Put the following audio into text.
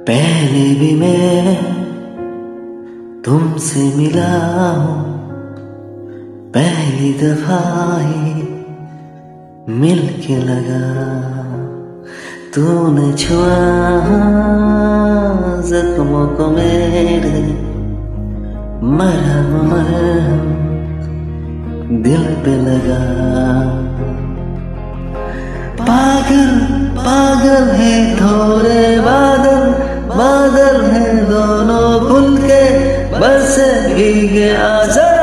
पहले भी मैं तुमसे मिला हूँ, पहली दफा ही मिल के लगा। तूने छुआ जख्मों को मेरे, मरहम मरहम दिल पे लगा। पागल पागल है थोड़े बादल, बादल है दोनों खुल के बरसे भीगे आजा।